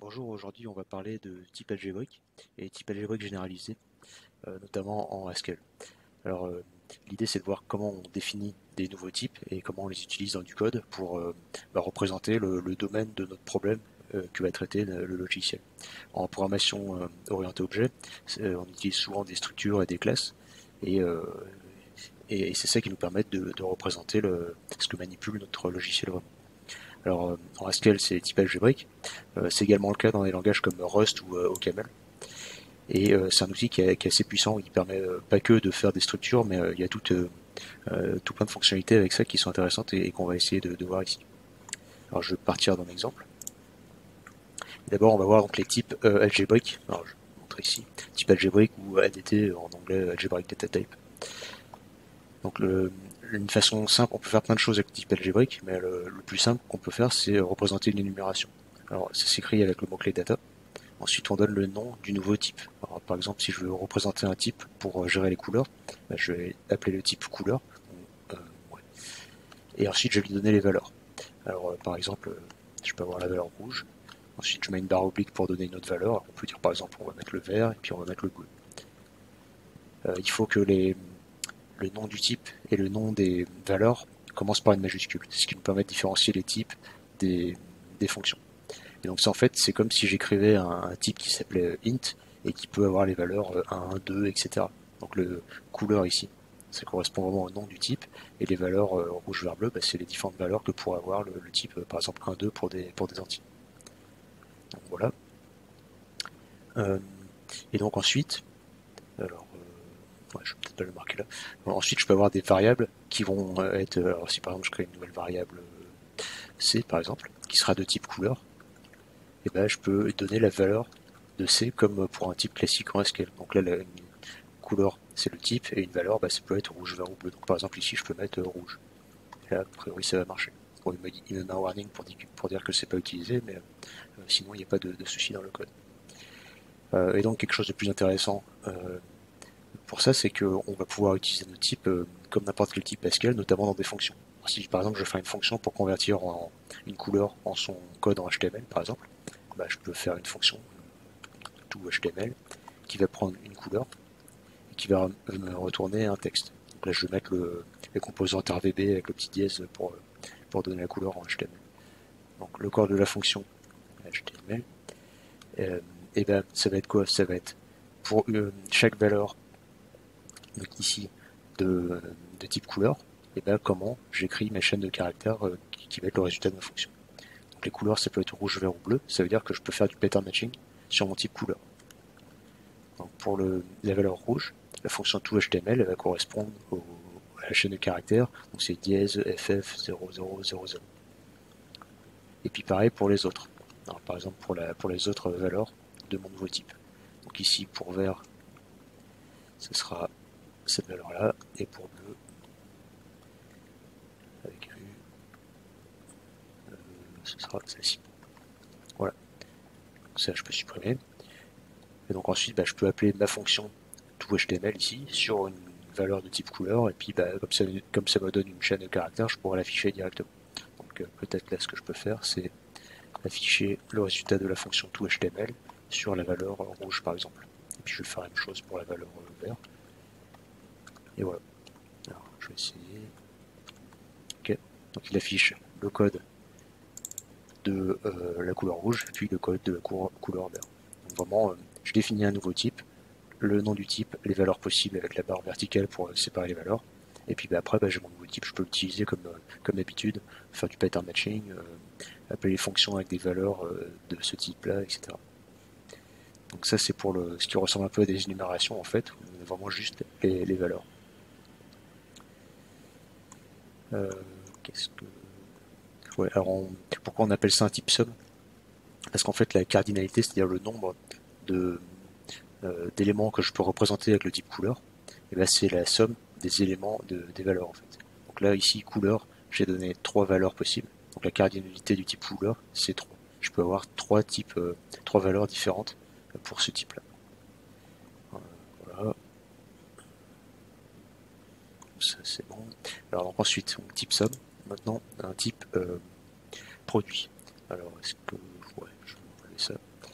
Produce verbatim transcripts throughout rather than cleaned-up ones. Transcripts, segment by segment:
Bonjour, aujourd'hui on va parler de type algébrique et type algébrique généralisé, euh, notamment en Haskell. Alors euh, l'idée c'est de voir comment on définit des nouveaux types et comment on les utilise dans du code pour euh, bah, représenter le, le domaine de notre problème euh, que va traiter le, le logiciel. En programmation euh, orientée objet, euh, on utilise souvent des structures et des classes et, euh, et, et c'est ça qui nous permet de, de représenter le, ce que manipule notre logiciel vraiment. Alors euh, en Haskell c'est type algébrique, euh, c'est également le cas dans des langages comme Rust ou euh, OCaml. Et euh, c'est un outil qui est, qui est assez puissant, il permet euh, pas que de faire des structures, mais euh, il y a tout, euh, euh, tout plein de fonctionnalités avec ça qui sont intéressantes et, et qu'on va essayer de, de voir ici. Alors je vais partir d'un exemple. D'abord on va voir donc les types euh, algébriques. Alors je vais vous montrer ici, type algébrique ou A D T en anglais Algebraic Data Type. Donc le, une façon simple, on peut faire plein de choses avec le type algébrique, mais le, le plus simple qu'on peut faire c'est représenter une énumération. Alors ça s'écrit avec le mot-clé data. Ensuite, on donne le nom du nouveau type. Alors, par exemple, si je veux représenter un type pour gérer les couleurs, bah, je vais appeler le type couleur. Euh, ouais. Et ensuite, je vais lui donner les valeurs. Alors, euh, par exemple, euh, je peux avoir la valeur rouge. Ensuite, je mets une barre oblique pour donner une autre valeur. Alors, on peut dire, par exemple, on va mettre le vert et puis on va mettre le bleu. Euh, il faut que les, le nom du type et le nom des valeurs commencent par une majuscule. C'est ce qui nous permet de différencier les types des, des fonctions. Et donc ça en fait c'est comme si j'écrivais un, un type qui s'appelait int et qui peut avoir les valeurs un, deux, et cetera. Donc le couleur ici, ça correspond vraiment au nom du type, et les valeurs euh, rouge, vert, bleu, bah, c'est les différentes valeurs que pourrait avoir le, le type, euh, par exemple un, deux pour des, pour des entiers. Donc voilà. Euh, et donc ensuite, alors euh, ouais, je vais peut-être pas le marquer là. Alors, ensuite je peux avoir des variables qui vont euh, être, alors si par exemple je crée une nouvelle variable euh, C par exemple, qui sera de type couleur, et ben je peux donner la valeur de C comme pour un type classique en Haskell. Donc là, la une couleur, c'est le type, et une valeur, bah, ça peut être rouge, vert ou bleu. Donc par exemple, ici, je peux mettre euh, rouge. Et là, a priori, ça va marcher. Bon, il, me dit, il me met un warning pour, dire, pour dire que c'est pas utilisé, mais euh, sinon, il n'y a pas de, de souci dans le code. Euh, et donc, quelque chose de plus intéressant euh, pour ça, c'est qu'on va pouvoir utiliser nos types euh, comme n'importe quel type Haskell, notamment dans des fonctions. Alors, si par exemple, je fais une fonction pour convertir en, une couleur en son code en H T M L, par exemple, bah, je peux faire une fonction tout H T M L qui va prendre une couleur et qui va me retourner un texte. Donc là, je vais mettre le, les composantes R V B avec le petit dièse pour, pour donner la couleur en H T M L. Donc le corps de la fonction H T M L, euh, et ben ça va être quoi? Ça va être pour euh, chaque valeur, donc ici, de, de type couleur, et ben comment j'écris ma chaîne de caractères euh, qui, qui va être le résultat de ma fonction. Donc les couleurs, ça peut être rouge, vert ou bleu. Ça veut dire que je peux faire du pattern matching sur mon type couleur. Donc pour le, la valeur rouge, la fonction toHTML elle va correspondre au, à la chaîne de caractères, donc c'est dièse ff zéro zéro zéro zéro. Et puis pareil pour les autres. Alors, par exemple pour, la, pour les autres valeurs de mon nouveau type. Donc ici pour vert, ce sera cette valeur-là, et pour bleu, avec U, euh, ce sera celle-ci. Voilà. Donc ça je peux supprimer. Et donc ensuite bah, je peux appeler ma fonction toHTML ici sur une valeur de type couleur, et puis bah, comme, ça, comme ça me donne une chaîne de caractères, je pourrais l'afficher directement. Donc euh, peut-être là ce que je peux faire, c'est afficher le résultat de la fonction toHTML sur la valeur rouge par exemple. Et puis je vais faire la même chose pour la valeur vert. Et voilà. Alors je vais essayer. Ok. Donc il affiche le code de euh, la couleur rouge, puis le code de la couleur vert. Donc vraiment, euh, je définis un nouveau type, le nom du type, les valeurs possibles avec la barre verticale pour euh, séparer les valeurs. Et puis bah, après, bah, j'ai mon nouveau type, je peux l'utiliser comme, euh, comme d'habitude, faire du pattern matching, euh, appeler les fonctions avec des valeurs euh, de ce type-là, et cetera. Donc ça, c'est pour le, ce qui ressemble un peu à des énumérations en fait, où on a vraiment juste les, les valeurs. Euh, Qu'est-ce que... Ouais, alors on... pourquoi on appelle ça un type sum? Parce qu'en fait, la cardinalité, c'est-à-dire le nombre de, euh, d'éléments que je peux représenter avec le type couleur, et ben c'est la somme des éléments de, des valeurs en fait. Donc là ici couleur, j'ai donné trois valeurs possibles. Donc la cardinalité du type couleur, c'est trois. Je peux avoir trois types, euh, trois valeurs différentes pour ce type-là. Voilà, ça c'est bon. Alors donc ensuite, on type somme. Maintenant un type euh, produit. Alors est-ce que ouais, je vais enlever ça.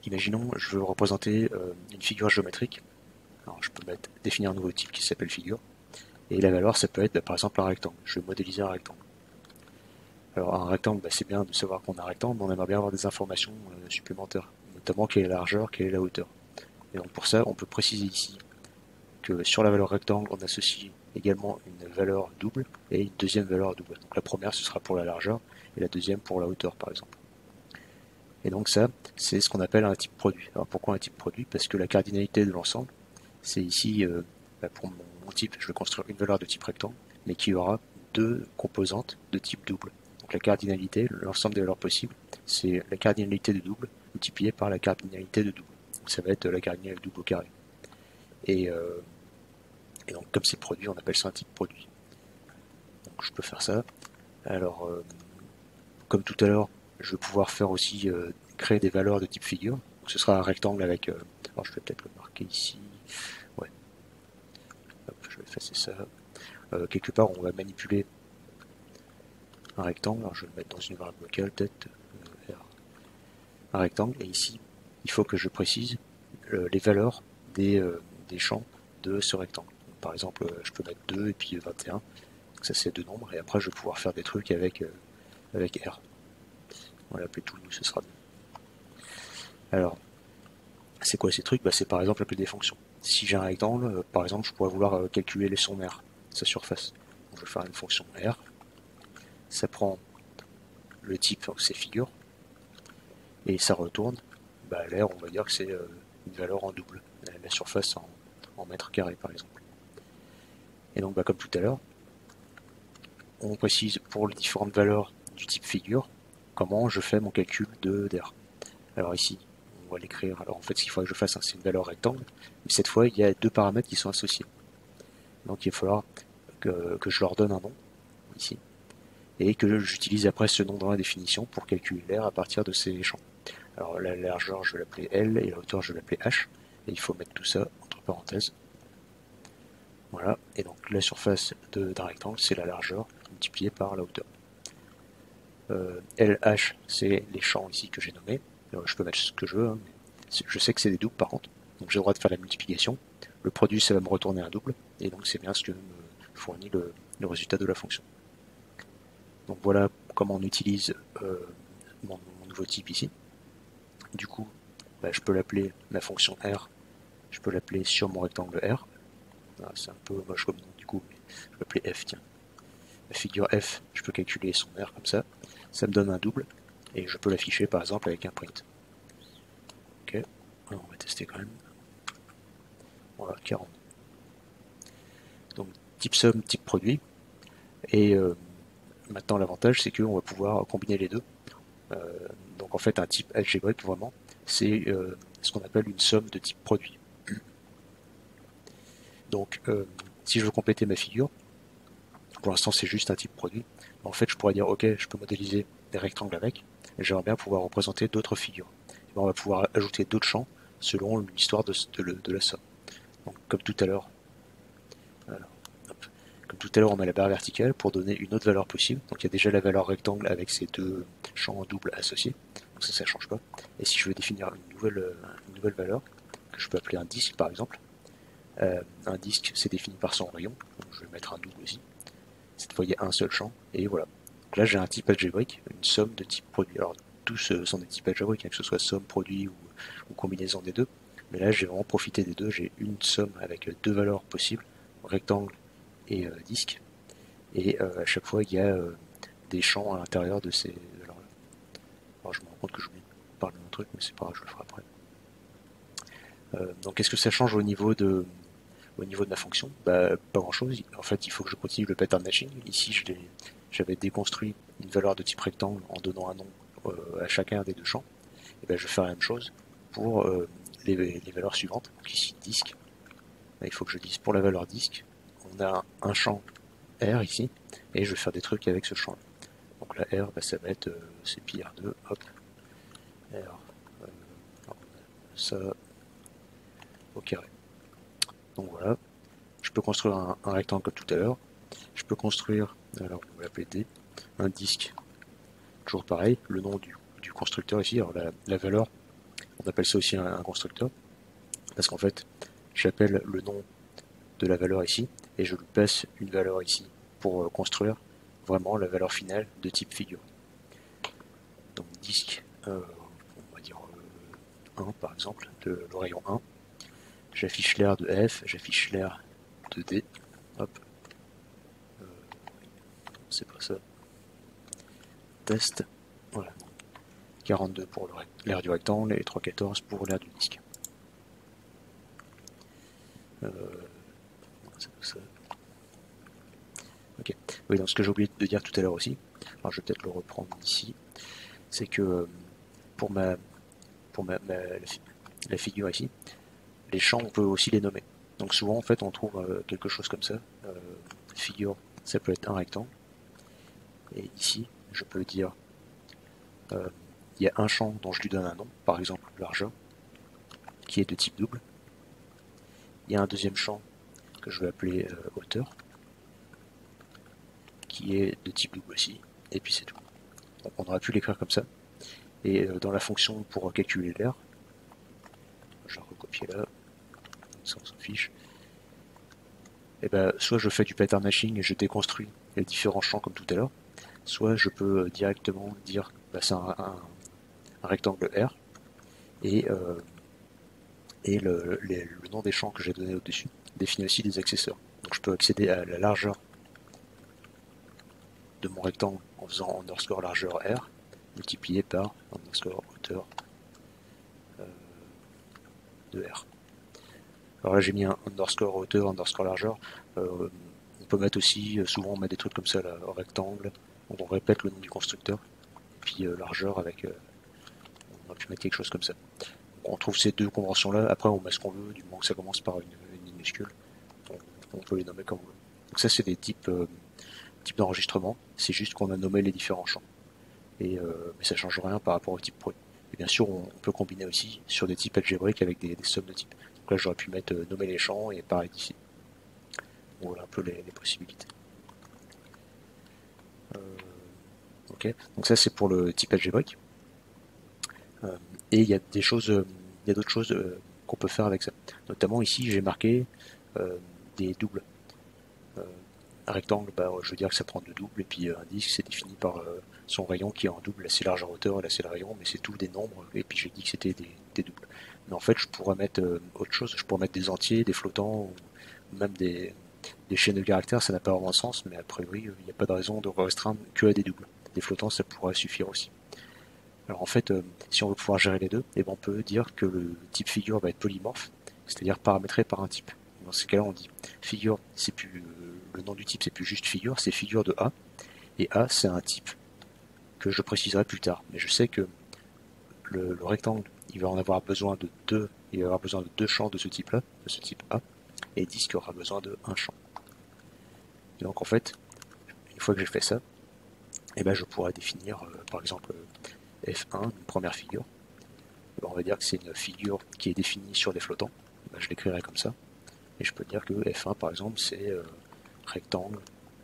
imaginons, je veux représenter euh, une figure géométrique. Alors, je peux mettre, définir un nouveau type qui s'appelle figure. Et la valeur, ça peut être bah, par exemple un rectangle. Je vais modéliser un rectangle. Alors un rectangle, bah, c'est bien de savoir qu'on a un rectangle, mais on aimerait bien avoir des informations euh, supplémentaires, notamment quelle est la largeur, quelle est la hauteur. Et donc pour ça, on peut préciser ici que sur la valeur rectangle, on associe également une valeur double et une deuxième valeur double. Donc la première, ce sera pour la largeur, et la deuxième pour la hauteur, par exemple. Et donc ça, c'est ce qu'on appelle un type produit. Alors pourquoi un type produit? Parce que la cardinalité de l'ensemble, c'est ici, euh, bah pour mon, mon type, je vais construire une valeur de type rectangle, mais qui aura deux composantes de type double. Donc la cardinalité, l'ensemble des valeurs possibles, c'est la cardinalité de double multipliée par la cardinalité de double. Donc ça va être la cardinalité double au carré. Et, euh, et donc comme c'est produit, on appelle ça un type produit. Donc je peux faire ça. Alors, euh, comme tout à l'heure, je vais pouvoir faire aussi euh, créer des valeurs de type figure. Donc ce sera un rectangle avec... Euh, alors je vais peut-être le marquer ici. Ouais. Hop, je vais effacer ça. Euh, quelque part, on va manipuler un rectangle. Alors je vais le mettre dans une variable locale, peut-être euh, R. Un rectangle. Et ici, il faut que je précise euh, les valeurs des, euh, des champs de ce rectangle. Donc, par exemple, euh, je peux mettre deux et puis vingt et un. Donc ça, c'est deux nombres. Et après, je vais pouvoir faire des trucs avec, euh, avec R. On va l'appeler tout, ce sera bien. Alors, c'est quoi ces trucs? Bah, c'est par exemple appeler des fonctions. Si j'ai un rectangle, euh, par exemple, je pourrais vouloir euh, calculer les son R, sa surface. Donc, je vais faire une fonction R. Ça prend le type, donc c'est figure, et ça retourne. Bah, l'air, on va dire que c'est euh, une valeur en double, la surface en, en mètres carrés, par exemple. Et donc, bah, comme tout à l'heure, on précise pour les différentes valeurs du type figure comment je fais mon calcul de d'air. Alors ici, on va l'écrire. Alors en fait, ce qu'il faudrait que je fasse, hein, c'est une valeur rectangle, mais cette fois, il y a deux paramètres qui sont associés. Donc il va falloir que, que je leur donne un nom, ici, et que j'utilise après ce nom dans la définition pour calculer l'air à partir de ces champs. Alors la largeur, je vais l'appeler L, et la hauteur, je vais l'appeler H, et il faut mettre tout ça entre parenthèses. Voilà, et donc la surface d'un rectangle, c'est la largeur multipliée par la hauteur. Euh, L H, c'est les champs ici que j'ai nommés. Alors, je peux mettre ce que je veux, hein, mais je sais que c'est des doubles par contre, donc j'ai le droit de faire la multiplication. Le produit, ça va me retourner un double, et donc c'est bien ce que me fournit le, le résultat de la fonction. Donc voilà comment on utilise euh, mon, mon nouveau type ici. Du coup, bah, je peux l'appeler la fonction R, je peux l'appeler sur mon rectangle R. Ah, c'est un peu moche comme nom du coup, mais je vais l'appeler F, tiens. La figure F, je peux calculer son R comme ça, ça me donne un double, et je peux l'afficher par exemple avec un print. Ok, alors, on va tester quand même. Voilà, quarante. Donc type somme, type produit, et euh, maintenant l'avantage c'est qu'on va pouvoir combiner les deux. Euh, donc en fait un type algébrique vraiment, c'est euh, ce qu'on appelle une somme de type produit. Donc euh, si je veux compléter ma figure, pour l'instant c'est juste un type produit, en fait je pourrais dire ok, je peux modéliser des rectangles avec, et j'aimerais bien pouvoir représenter d'autres figures. Et ben, on va pouvoir ajouter d'autres champs selon l'histoire de, de, de la somme. Donc comme tout à l'heure, comme tout à l'heure on met la barre verticale pour donner une autre valeur possible. Donc il y a déjà la valeur rectangle avec ces deux champs en double associés, donc ça ça ne change pas. Et si je veux définir une nouvelle, une nouvelle valeur, que je peux appeler un disque par exemple, euh, un disque c'est défini par son rayon, donc je vais mettre un double aussi. Cette fois il y a un seul champ, et voilà. Donc là j'ai un type algébrique, une somme de type produit. Alors tous sont des types algébriques, hein, que ce soit somme, produit ou, ou combinaison des deux. Mais là j'ai vraiment profité des deux, j'ai une somme avec deux valeurs possibles, rectangle et euh, disque, et euh, à chaque fois il y a euh, des champs à l'intérieur de ces valeurs-là. Alors je me rends compte que j'oublie de parler d'un truc, mais c'est pas grave, je le ferai après. Euh, donc qu'est-ce que ça change au niveau de, au niveau de ma fonction? Bah, pas grand-chose. En fait, il faut que je continue le pattern matching. Ici, je j'avais déconstruit une valeur de type rectangle en donnant un nom euh, à chacun des deux champs. Et ben, je vais faire la même chose pour euh, les, les valeurs suivantes. Donc ici, disque. Là, il faut que je dise pour la valeur disque, on a un champ R ici, et je vais faire des trucs avec ce champ-là. Donc là, R, bah, ça va être euh, c'est pi R deux, hop, R, euh, ça, au carré. Donc voilà, je peux construire un, un rectangle comme tout à l'heure. Je peux construire, alors on va l'appeler D, un disque, toujours pareil, le nom du, du constructeur ici, alors la, la valeur On appelle ça aussi un, un constructeur, parce qu'en fait, j'appelle le nom de la valeur ici, et je lui passe une valeur ici pour euh, construire vraiment la valeur finale de type figure. Donc disque, euh, on va dire euh, un par exemple, de, le rayon un. J'affiche l'air de F, j'affiche l'air de D. Hop. Euh, c'est pas ça. Test. Voilà. quarante-deux pour l'air du rectangle et trois cent quatorze pour l'air du disque. Euh, c'est pas ça. Ok. Oui, donc ce que j'ai oublié de dire tout à l'heure aussi, alors je vais peut-être le reprendre ici, c'est que pour ma pour ma, ma la, la figure ici, les champs on peut aussi les nommer. Donc souvent en fait on trouve euh, quelque chose comme ça. Euh, figure, ça peut être un rectangle. Et ici, je peux dire euh, il y a un champ dont je lui donne un nom, par exemple largeur, qui est de type double. Il y a un deuxième champ que je vais appeler euh, hauteur, qui est de type double aussi, et puis c'est tout. Donc on aurait pu l'écrire comme ça. Et euh, dans la fonction pour calculer l'air, je vais recopier là, ça on s'en fiche. Et ben, soit je fais du pattern matching et je déconstruis les différents champs comme tout à l'heure, soit je peux directement dire bah, c'est un, un, un rectangle R et, euh, et le, les, le nom des champs que j'ai donné au-dessus définit aussi des accessoires. Donc je peux accéder à la largeur de mon rectangle en faisant underscore largeur R multiplié par underscore hauteur euh, de R. Alors là j'ai mis un underscore hauteur, underscore largeur. Euh, on peut mettre aussi, souvent on met des trucs comme ça là, rectangle, donc on répète le nom du constructeur, et puis euh, largeur avec, euh, on a pu mettre quelque chose comme ça. Donc on trouve ces deux conventions là, après on met ce qu'on veut, du moment que ça commence par une, une minuscule, on, on peut les nommer comme on veut. Donc ça c'est des types, euh, types d'enregistrement, c'est juste qu'on a nommé les différents champs. Et, euh, mais ça change rien par rapport au type produit. Et bien sûr on, on peut combiner aussi sur des types algébriques avec des, des sommes de types. Donc là j'aurais pu mettre euh, nommer les champs et pareil d'ici. Voilà un peu les, les possibilités. Euh, ok, donc ça c'est pour le type algébrique. Euh, et il y a des choses, euh, il y a d'autres choses euh, qu'on peut faire avec ça. Notamment ici j'ai marqué euh, des doubles. Euh, un rectangle, bah, je veux dire que ça prend deux doubles, et puis euh, un disque c'est défini par euh, son rayon qui est en double. Là c'est largeur hauteur, là c'est le rayon, mais c'est tout des nombres, et puis j'ai dit que c'était des, des doubles. Mais en fait je pourrais mettre euh, autre chose, je pourrais mettre des entiers, des flottants, ou même des, des chaînes de caractères, ça n'a pas vraiment de sens, mais a priori il n'y a pas de raison de restreindre que à des doubles. Des flottants ça pourrait suffire aussi. Alors en fait, euh, si on veut pouvoir gérer les deux, eh ben, on peut dire que le type figure va être polymorphe, c'est-à-dire paramétré par un type. Dans ces cas-là, on dit figure, c'est plus euh, le nom du type, c'est plus juste figure, c'est figure de A, et A c'est un type que je préciserai plus tard. Mais je sais que le, le rectangle, il va en avoir besoin de deux, il va avoir besoin de deux champs de ce type-là, de ce type A, et disque aura besoin de un champ. Et donc en fait, une fois que j'ai fait ça, eh ben, je pourrais définir, euh, par exemple, F un, une première figure. On va dire que c'est une figure qui est définie sur des flottants. Ben, je l'écrirai comme ça. Et je peux dire que F un, par exemple, c'est euh, rectangle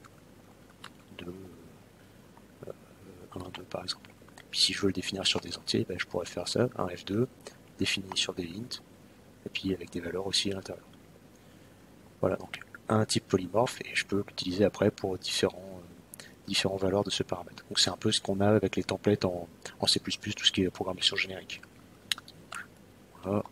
de euh, un, deux, par exemple. Puis si je veux le définir sur des entiers, ben, je pourrais faire ça, un F deux, défini sur des int, et puis avec des valeurs aussi à l'intérieur. Voilà, donc un type polymorphe, et je peux l'utiliser après pour différents, euh, différentes valeurs de ce paramètre. Donc c'est un peu ce qu'on a avec les templates en, en C plus plus, tout ce qui est programmation générique. Voilà.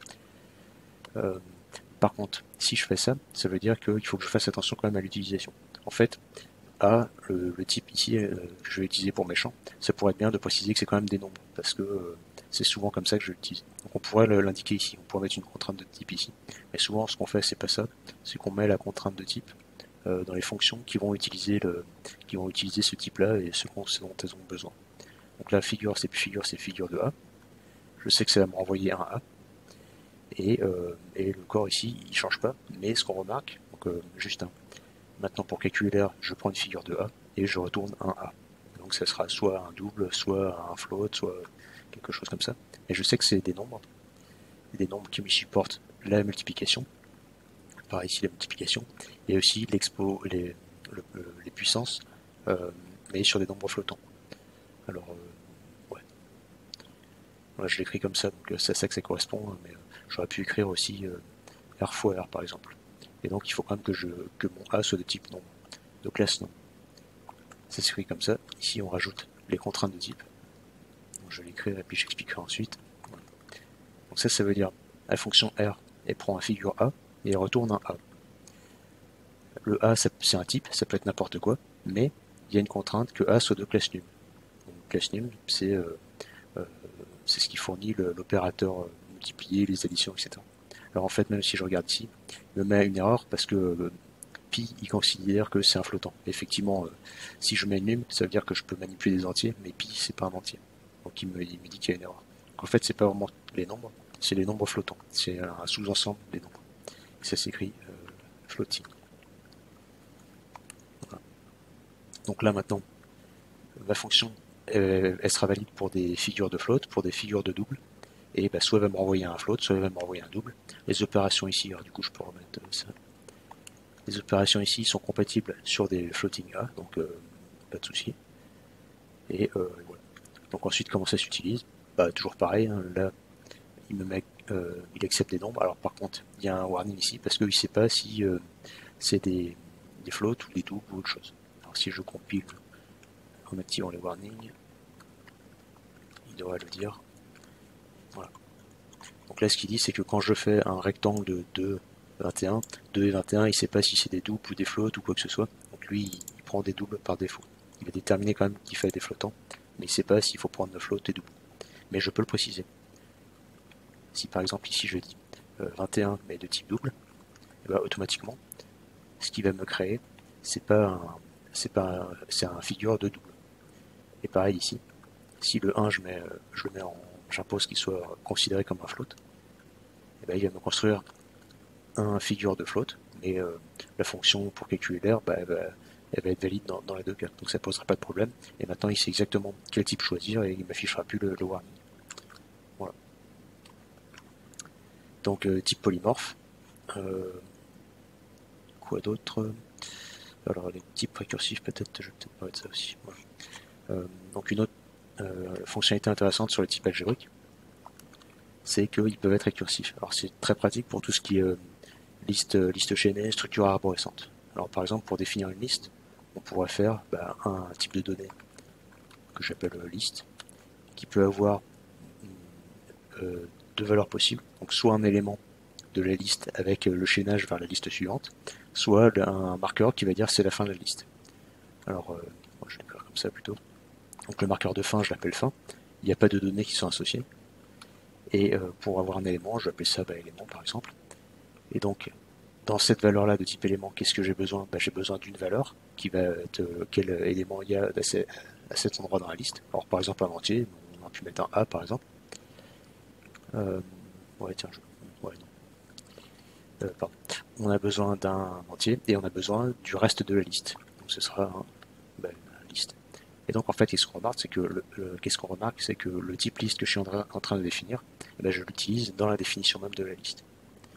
Euh, par contre, si je fais ça, ça veut dire qu'il faut que je fasse attention quand même à l'utilisation. En fait, A, le, le type ici euh, que je vais utiliser pour mes champs, ça pourrait être bien de préciser que c'est quand même des nombres, parce que euh, c'est souvent comme ça que je l'utilise. Donc on pourrait l'indiquer ici, on pourrait mettre une contrainte de type ici. Mais souvent ce qu'on fait c'est pas ça, c'est qu'on met la contrainte de type euh, dans les fonctions qui vont utiliser le, qui vont utiliser ce type-là et ce, ce dont elles ont besoin. Donc là figure c'est plus figure, c'est figure de A. Je sais que ça va me renvoyer un A. Et, euh, et le corps ici il change pas, mais ce qu'on remarque, donc euh, juste un. Maintenant pour calculer l'air, je prends une figure de A et je retourne un A. Donc ça sera soit un double, soit un float, soit quelque chose comme ça. Et je sais que c'est des nombres, des nombres qui me supportent la multiplication, par ici la multiplication, et aussi l'expo, les, le, les puissances, euh, mais sur des nombres flottants. Alors, euh, ouais. Voilà, je l'écris comme ça, donc c'est à ça que ça correspond, mais j'aurais pu écrire aussi euh, R fois R par exemple. Et donc il faut quand même que, je, que mon A soit de type nombre, de classe nombre. Ça s'écrit comme ça. Ici on rajoute les contraintes de type. Donc, je l'écrirai et puis j'expliquerai ensuite. Voilà. Donc ça, ça veut dire la fonction R, elle prend un figure A et elle retourne un A. Le A, c'est un type, ça peut être n'importe quoi, mais il y a une contrainte que A soit de classe num. Donc, classe num, c'est euh, euh, c'est ce qui fournit l'opérateur euh, multiplier, les additions, et cetera. Alors en fait, même si je regarde ici, il me met une erreur parce que euh, pi, il considère que c'est un flottant. Effectivement, euh, si je mets num, ça veut dire que je peux manipuler des entiers, mais pi, c'est pas un entier. Donc il me, il me dit qu'il y a une erreur. Donc, en fait, c'est pas vraiment les nombres, c'est les nombres flottants. C'est un sous-ensemble des nombres. Et ça s'écrit euh, floating. Voilà. Donc là maintenant, ma fonction, elle, elle sera valide pour des figures de float, pour des figures de double. Et bah, soit elle va me renvoyer un float, soit elle va me renvoyer un double. Les opérations ici, alors du coup je peux remettre ça. Les opérations ici sont compatibles sur des floating A, donc euh, pas de souci. Et euh, voilà. Donc ensuite comment ça s'utilise? Bah toujours pareil, hein, là il me met, euh, il accepte des nombres. Alors par contre il y a un warning ici parce qu'il ne sait pas si euh, c'est des, des floats ou des doubles ou autre chose. Alors si je compile en activant les warnings, il devrait le dire. Voilà. Donc là ce qu'il dit c'est que quand je fais un rectangle de deux, vingt et un, deux et vingt et un, il ne sait pas si c'est des doubles ou des floats ou quoi que ce soit. Donc lui il, il prend des doubles par défaut. Il va déterminer quand même qu'il fait des flottants, mais il ne sait pas s'il faut prendre de float et double. Mais je peux le préciser. Si par exemple ici je dis euh, vingt et un mais de type double, et ben, automatiquement ce qu'il va me créer c'est pas un, c'est pas un, c'est un figure de double. Et pareil ici, si le un je mets je le mets en j'impose qu'il soit considéré comme un float, et ben, il va me construire un figure de float, mais euh, la fonction pour calculer l'air, bah, elle, va, elle va être valide dans, dans les deux cas, donc ça posera pas de problème. Et maintenant il sait exactement quel type choisir et il m'affichera plus le, le warning. Voilà. Donc euh, type polymorphe. Euh, quoi d'autre? Alors les types récursifs, peut-être, je vais peut-être parler de ça aussi. Voilà. Euh, donc une autre euh, fonctionnalité intéressante sur les types algébriques, c'est qu'ils peuvent être récursifs. Alors c'est très pratique pour tout ce qui est euh, liste, liste chaînée, structure arborescente. Alors par exemple pour définir une liste, on pourrait faire bah, un type de données que j'appelle liste, qui peut avoir euh, deux valeurs possibles, donc soit un élément de la liste avec le chaînage vers la liste suivante, soit un marqueur qui va dire c'est la fin de la liste. Alors euh, moi je vais l'écrire comme ça plutôt. Donc le marqueur de fin je l'appelle fin, il n'y a pas de données qui sont associées. Et euh, pour avoir un élément, je vais appeler ça bah, élément par exemple. Et donc dans cette valeur-là de type élément, qu'est-ce que j'ai besoin? bah, J'ai besoin d'une valeur qui va être euh, quel élément il y a à cet endroit dans la liste. Alors par exemple un entier, on a pu mettre un A par exemple. Euh, ouais tiens, je... ouais, non. Euh, pardon. On a besoin d'un entier et on a besoin du reste de la liste. Donc ce sera un, ben, une liste. Et donc en fait, qu'est-ce qu'on remarque, c'est que le, le, qu'est-ce qu'on remarque, c'est que le type liste que je suis en, en train de définir, eh ben, je l'utilise dans la définition même de la liste.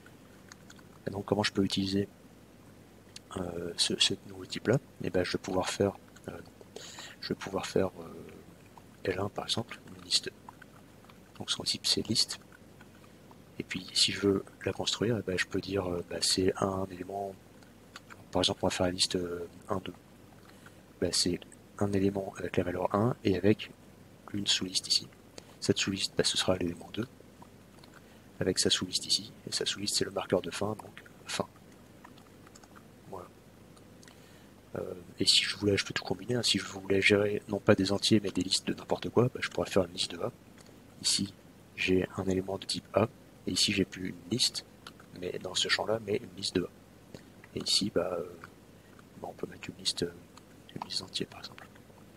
Et donc comment je peux utiliser euh, ce, ce nouveau type-là? Eh ben, je vais pouvoir faire, euh, je vais pouvoir faire euh, L un par exemple, une liste. Donc son type c'est liste. Et puis si je veux la construire, eh ben, je peux dire euh, bah, c'est un élément. Par exemple, on va faire la liste euh, un, deux. Ben, c'est un élément avec la valeur un et avec une sous-liste ici. Cette sous-liste, ben, ce sera l'élément deux, avec sa sous-liste ici. Et sa sous-liste, c'est le marqueur de fin, donc fin. Voilà. Euh, et si je voulais, je peux tout combiner. Hein. Si je voulais gérer non pas des entiers, mais des listes de n'importe quoi, ben, je pourrais faire une liste de A. Ici, j'ai un élément de type A, et ici, j'ai plus une liste, mais dans ce champ-là, mais une liste de A. Et ici, bah, euh, bah, on peut mettre une liste, une liste entière, par exemple.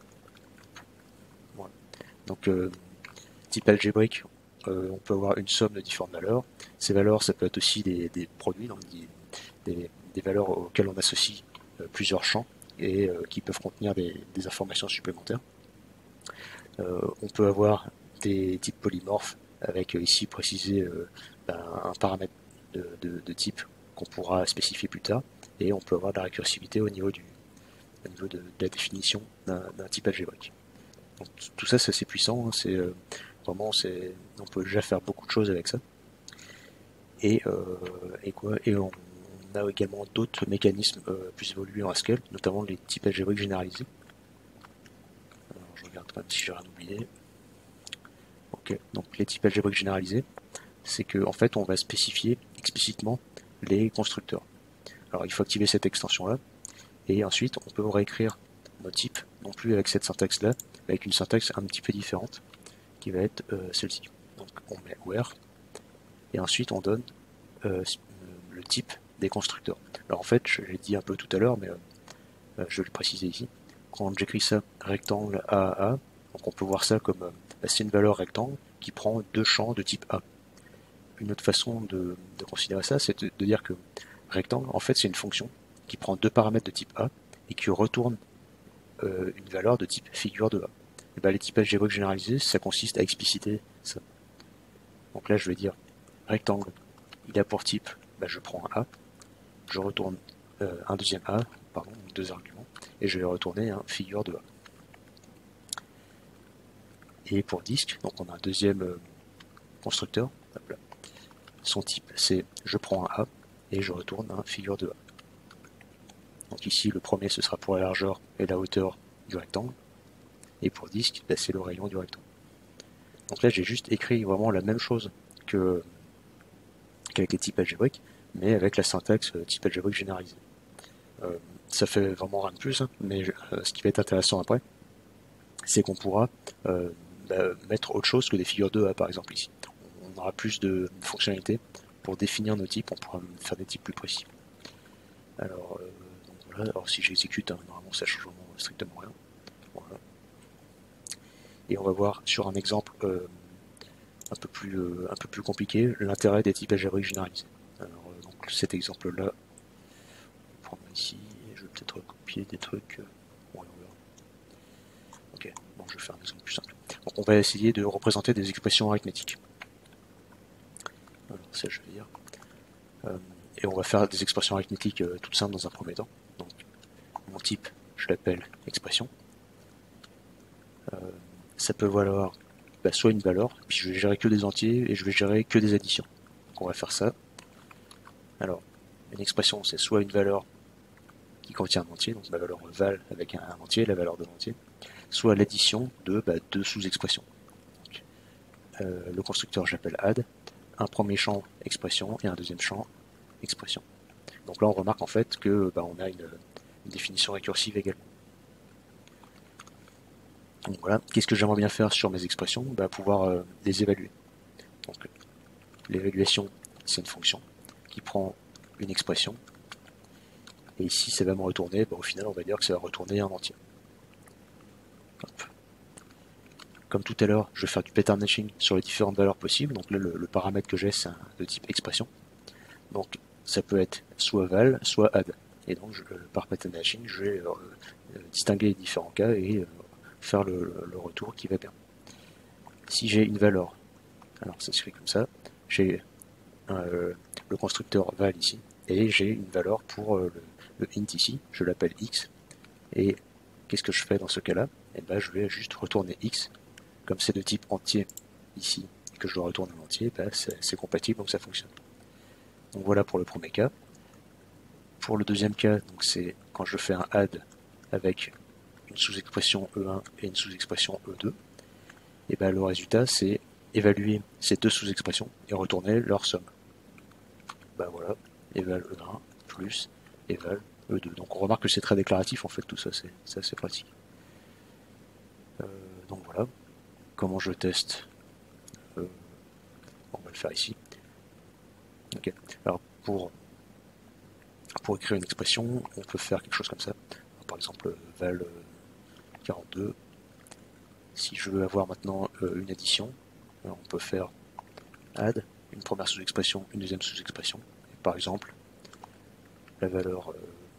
Voilà. Donc, euh, type algébrique, euh, on peut avoir une somme de différentes valeurs. Ces valeurs, ça peut être aussi des, des produits, donc des, des, des, valeurs auxquelles on associe euh, plusieurs champs et euh, qui peuvent contenir des, des informations supplémentaires. Euh, on peut avoir des types polymorphes avec euh, ici précisé euh, ben, un paramètre de, de, de type qu'on pourra spécifier plus tard, et on peut avoir de la récursivité au niveau, du, au niveau de, de la définition d'un type algébrique. Donc, tout ça c'est assez puissant, hein, c'est euh, Vraiment, c'est, on peut déjà faire beaucoup de choses avec ça. Et, euh, et quoi Et on, on a également d'autres mécanismes euh, plus évolués en Haskell, notamment les types algébriques généralisés. Alors, je regarde quand même si j'ai rien oublié. Ok, donc les types algébriques généralisés, c'est que en fait on va spécifier explicitement les constructeurs. Alors il faut activer cette extension là, et ensuite on peut réécrire nos types, non plus avec cette syntaxe là, avec une syntaxe un petit peu différente, qui va être euh, celle-ci. Donc on met where, et ensuite on donne euh, le type des constructeurs. Alors en fait, je l'ai dit un peu tout à l'heure, mais euh, je vais le préciser ici. Quand j'écris ça rectangle A A A, donc on peut voir ça comme euh, c'est une valeur rectangle qui prend deux champs de type A. Une autre façon de, de considérer ça, c'est de, de dire que rectangle, en fait, c'est une fonction qui prend deux paramètres de type A et qui retourne euh, une valeur de type figure de A. Et ben, les typages algébriques généralisés, ça consiste à expliciter ça. Donc là, je vais dire rectangle, il a pour type, ben, je prends un A, je retourne euh, un deuxième A, pardon, deux arguments, et je vais retourner un figure de A. Et pour disque, donc on a un deuxième euh, constructeur, hop là. Son type c'est je prends un A et je retourne un figure de A. Donc ici le premier ce sera pour la largeur et la hauteur du rectangle, et pour disque bah, c'est le rayon du rectangle. Donc là j'ai juste écrit vraiment la même chose que qu'avec les types algébriques, mais avec la syntaxe euh, type algébrique généralisée. Euh, ça fait vraiment rien de plus, hein, mais euh, ce qui va être intéressant après, c'est qu'on pourra euh, bah, mettre autre chose que des figures de A par exemple ici. On aura plus de fonctionnalités pour définir nos types, on pourra faire des types plus précis. Alors, euh, donc voilà. Alors si j'exécute, hein, normalement ça change vraiment strictement rien. Voilà. Et on va voir sur un exemple euh, un, peu plus, euh, un peu plus compliqué l'intérêt des types algébriques généralisés. Alors, euh, donc cet exemple-là, on va prendre ici, je vais peut-être recopier des trucs. Euh, ouais, on verra. Ok, bon, je vais faire un exemple plus simple. Donc on va essayer de représenter des expressions arithmétiques. Alors, ça je vais dire. Euh, et on va faire des expressions arithmétiques euh, toutes simples dans un premier temps. Donc mon type, je l'appelle expression. Euh, ça peut valoir bah, soit une valeur, puis je vais gérer que des entiers et je vais gérer que des additions. Donc on va faire ça. Alors, une expression, c'est soit une valeur qui contient un entier, donc ma valeur val avec un, un entier, la valeur de l'entier, soit l'addition de bah, deux sous-expressions. Euh, le constructeur, j'appelle add, un premier champ expression et un deuxième champ expression. Donc là, on remarque en fait que bah, on a une, une définition récursive également. Donc voilà, qu'est-ce que j'aimerais bien faire sur mes expressions bah, pouvoir euh, les évaluer. Donc l'évaluation, c'est une fonction qui prend une expression, et ici ça va me retourner, bah, au final on va dire que ça va retourner un entier. Hop. Comme tout à l'heure, je vais faire du pattern matching sur les différentes valeurs possibles, donc là le, le paramètre que j'ai c'est un de type expression. Donc ça peut être soit val, soit add. Et donc je, par pattern matching, je vais euh, distinguer les différents cas et euh, faire le, le retour qui va bien. Si j'ai une valeur, alors ça s'écrit comme ça, j'ai euh, le constructeur val ici, et j'ai une valeur pour euh, le, le int ici, je l'appelle x, et qu'est-ce que je fais dans ce cas-là? Et ben, je vais juste retourner x, comme c'est de type entier ici, et que je dois retourner en entier, ben, c'est compatible, donc ça fonctionne. Donc voilà pour le premier cas. Pour le deuxième cas, c'est quand je fais un add avec une sous-expression E un et une sous-expression E deux, et ben, le résultat c'est évaluer ces deux sous-expressions et retourner leur somme. Ben voilà, éval E un plus éval E deux. Donc on remarque que c'est très déclaratif en fait tout ça, c'est assez pratique. Euh, donc voilà, comment je teste euh, on va le faire ici. Ok, alors pour, pour écrire une expression, on peut faire quelque chose comme ça. Par exemple, val quarante-deux. Si je veux avoir maintenant euh, une addition, on peut faire add, une première sous-expression, une deuxième sous-expression. Par exemple, la valeur, euh,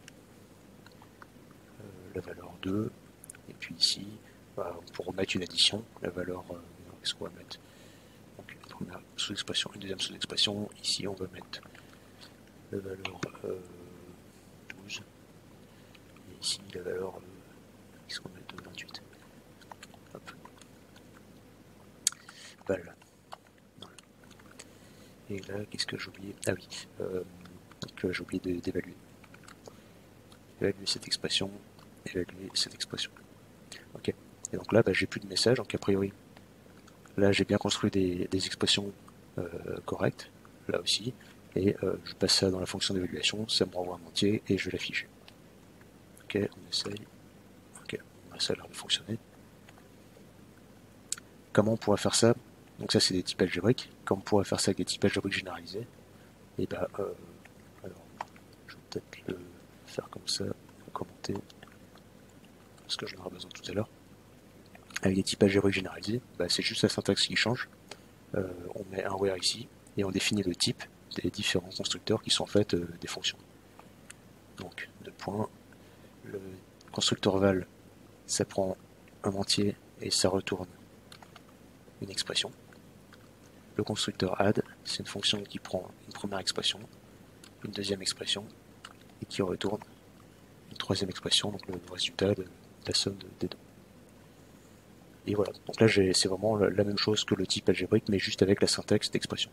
euh, la valeur deux, et puis ici, bah, pour remettre une addition, la valeur, euh, qu'est-ce qu'on va mettre? Donc une première sous-expression, une deuxième sous-expression, ici on va mettre la valeur euh, douze, et ici la valeur, euh, qu'est-ce qu'on va mettre, vingt-huit. Hop. val. Voilà. Et là, qu'est-ce que j'ai oublié? Ah oui, euh, j'ai oublié d'évaluer. Évaluer cette expression, évaluer cette expression. Ok. Et donc là, bah, j'ai plus de message, donc a priori, là j'ai bien construit des, des expressions euh, correctes, là aussi, et euh, je passe ça dans la fonction d'évaluation, ça me renvoie un entier et je vais l'afficher. Ok, on essaye. Ok, ça a l'air de fonctionner. Comment on pourrait faire ça? Donc ça c'est des types algébriques. Comment on pourrait faire ça avec des types algébriques généralisés? Et bah, euh, alors, je vais peut-être le faire comme ça, commenter, parce que j'en aurai besoin tout à l'heure. Avec des types algébriques généralisés, bah, c'est juste la syntaxe qui change. Euh, on met un where ici, et on définit le type des différents constructeurs qui sont en fait euh, des fonctions. Donc, deux points, le constructeur val, ça prend un entier et ça retourne une expression. Le constructeur add, c'est une fonction qui prend une première expression, une deuxième expression, et qui retourne une troisième expression, donc le résultat de la somme des deux. Et voilà, donc là c'est vraiment la même chose que le type algébrique, mais juste avec la syntaxe d'expression.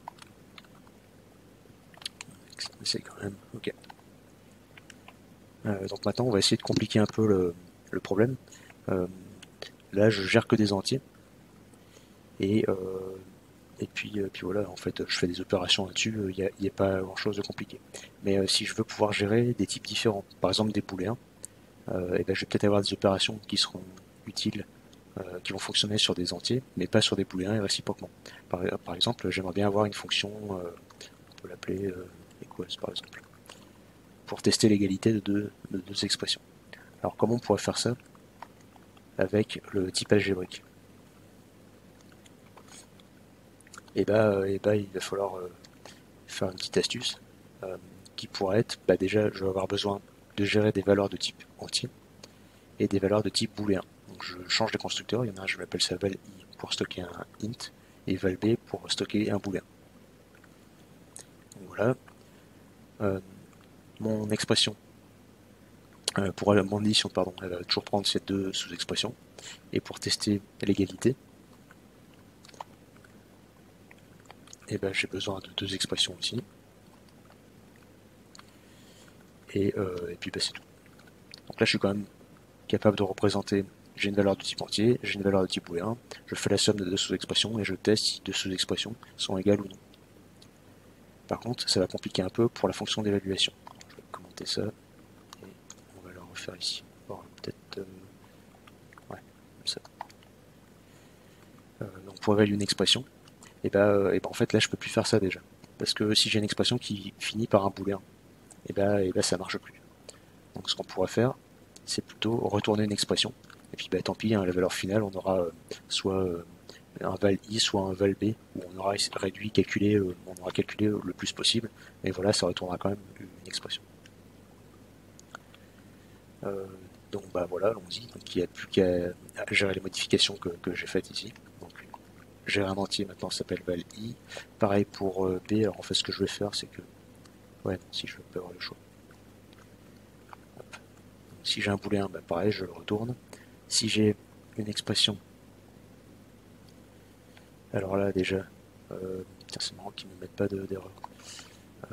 C'est quand même ok. Euh, donc maintenant on va essayer de compliquer un peu le, le problème. Euh, là je gère que des entiers. Et, euh, et puis, euh, puis voilà, en fait je fais des opérations là-dessus, il euh, n'y a, a, pas grand chose de compliqué. Mais euh, si je veux pouvoir gérer des types différents, par exemple des booléens, euh, et ben, je vais peut-être avoir des opérations qui seront utiles, euh, qui vont fonctionner sur des entiers, mais pas sur des booléens et réciproquement. Par, par exemple, j'aimerais bien avoir une fonction, euh, on peut l'appeler euh, equals par exemple, pour tester l'égalité de deux, de deux expressions. Alors comment on pourrait faire ça avec le type algébrique? Et bah, et bah, il va falloir euh, faire une petite astuce euh, qui pourrait être, bah déjà, je vais avoir besoin de gérer des valeurs de type entier et des valeurs de type booléen. Donc je change de constructeur, il y en a un, je l'appelle ça val i pour stocker un int et val b pour stocker un booléen. Donc voilà. Euh, mon expression, euh, pour mon addition, pardon, elle va toujours prendre ces deux sous-expressions. Et pour tester l'égalité, et ben, j'ai besoin de deux expressions aussi. Et, euh, et puis ben, c'est tout. Donc là je suis quand même capable de représenter, j'ai une valeur de type entier, j'ai une valeur de type booléen, je fais la somme de deux sous-expressions et je teste si deux sous-expressions sont égales ou non. Par contre, ça va compliquer un peu pour la fonction d'évaluation. Je vais commenter ça et on va le refaire ici. Bon, peut-être euh, ouais, comme ça. Euh, donc pour évaluer une expression, et ben, euh, et ben en fait là je peux plus faire ça déjà. Parce que si j'ai une expression qui finit par un booléen, et ben, et ben ça marche plus. Donc ce qu'on pourrait faire, c'est plutôt retourner une expression. Et puis bah, tant pis, hein, la valeur finale, on aura euh, soit euh, un val i, soit un val b, où on aura réduit, calculé, euh, on aura calculé le plus possible, mais voilà, ça retournera quand même une expression. Euh, donc bah voilà, allons-y. Donc il n'y a plus qu'à gérer les modifications que, que j'ai faites ici. Donc gérer un entier maintenant s'appelle val i. Pareil pour euh, b, alors en fait ce que je vais faire c'est que, ouais, si je peux avoir le choix. Hop. Si j'ai un booléen, bah pareil, je le retourne. Si j'ai une expression, alors là déjà, euh, c'est marrant qu'ils ne me mettent pas d'erreur. Euh,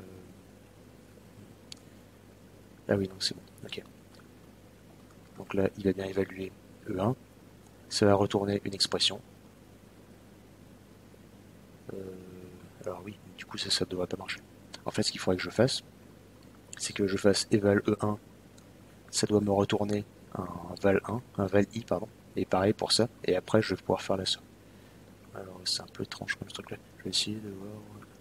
ah oui, non, c'est bon, ok. Donc là, il va bien évaluer E un, ça va retourner une expression. Euh, alors oui, du coup ça, ça ne devrait pas marcher. En fait, ce qu'il faudrait que je fasse, c'est que je fasse eval E un, ça doit me retourner un val un, un val i, pardon, et pareil pour ça, et après je vais pouvoir faire la somme. Alors c'est un peu étrange comme ce truc là. Je vais essayer de voir.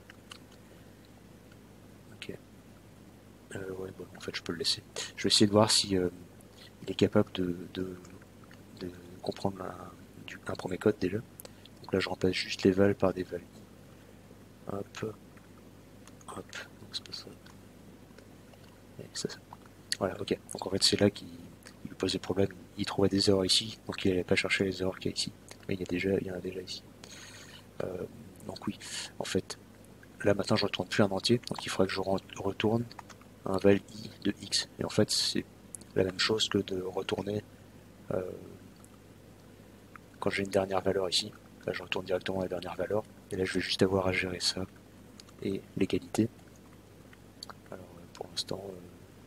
Ok. Euh, ouais, bon, en fait je peux le laisser. Je vais essayer de voir si euh, il est capable de, de, de comprendre un, un premier code déjà. Donc là je remplace juste les vals par des vals. Hop. Hop. Donc c'est pas ça. Et ça, ça. Voilà, ok. Donc en fait c'est là qu'il lui posait problème. Il trouvait des erreurs ici, donc il n'allait pas chercher les erreurs qu'il y a ici. Mais il y, a déjà, il y en a déjà ici. Euh, donc oui, en fait, là maintenant je retourne plus un entier, donc il faudrait que je retourne un val i de x. Et en fait c'est la même chose que de retourner euh, quand j'ai une dernière valeur ici. bah, je retourne directement à la dernière valeur. Et là, je vais juste avoir à gérer ça et l'égalité. Alors, pour l'instant, euh,